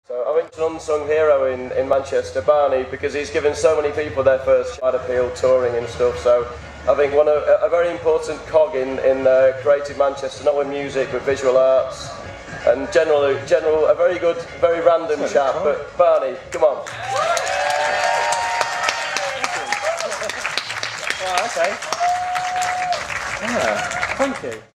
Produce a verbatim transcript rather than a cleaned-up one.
So I think it's an unsung hero in, in Manchester, Barney, because he's given so many people their first wide appeal touring and stuff. So I think one of, a very important cog in, in uh, creative Manchester, not with music, but visual arts. And general, general, a very good, very random really chap, cool. But Barney, come on. Oh, okay. Yeah, thank you.